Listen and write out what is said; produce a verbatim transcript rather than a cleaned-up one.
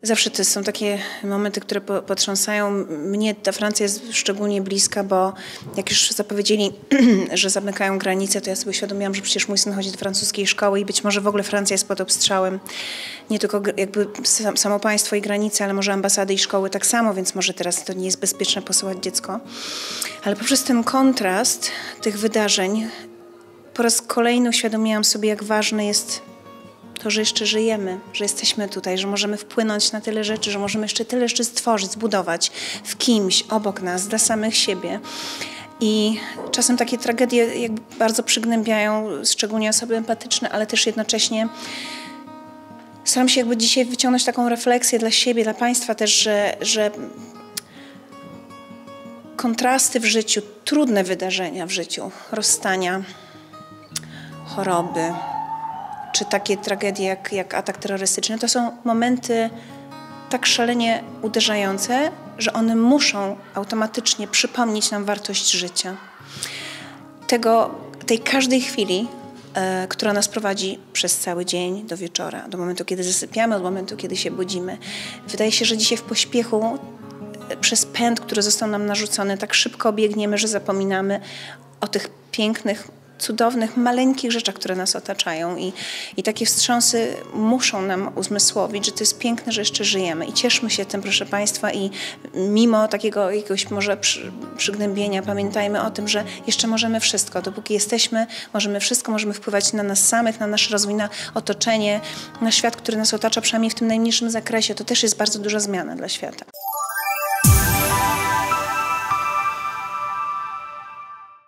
Zawsze to są takie momenty, które potrząsają. Mnie ta Francja jest szczególnie bliska, bo jak już zapowiedzieli, że zamykają granice, to ja sobie uświadomiłam, że przecież mój syn chodzi do francuskiej szkoły i być może w ogóle Francja jest pod obstrzałem. Nie tylko jakby samo państwo i granice, ale może ambasady i szkoły tak samo, więc może teraz to nie jest bezpieczne posyłać dziecko. Ale poprzez ten kontrast tych wydarzeń po raz kolejny uświadomiłam sobie, jak ważne jest to, że jeszcze żyjemy, że jesteśmy tutaj, że możemy wpłynąć na tyle rzeczy, że możemy jeszcze tyle rzeczy stworzyć, zbudować w kimś, obok nas, dla samych siebie. I czasem takie tragedie jakby bardzo przygnębiają, szczególnie osoby empatyczne, ale też jednocześnie staram się jakby dzisiaj wyciągnąć taką refleksję dla siebie, dla państwa też, że, że kontrasty w życiu, trudne wydarzenia w życiu, rozstania, choroby, czy takie tragedie jak, jak atak terrorystyczny, to są momenty tak szalenie uderzające, że one muszą automatycznie przypomnieć nam wartość życia. Tego, tej każdej chwili, e, która nas prowadzi przez cały dzień do wieczora, do momentu, kiedy zasypiamy, od momentu, kiedy się budzimy. Wydaje się, że dzisiaj w pośpiechu, e, przez pęd, który został nam narzucony, tak szybko biegniemy, że zapominamy o tych pięknych, cudownych, maleńkich rzeczach, które nas otaczają i, i takie wstrząsy muszą nam uzmysłowić, że to jest piękne, że jeszcze żyjemy i cieszmy się tym, proszę Państwa, i mimo takiego jakiegoś może przy, przygnębienia pamiętajmy o tym, że jeszcze możemy wszystko, dopóki jesteśmy, możemy wszystko, możemy wpływać na nas samych, na nasz rozwój, na otoczenie, na świat, który nas otacza, przynajmniej w tym najmniejszym zakresie. To też jest bardzo duża zmiana dla świata.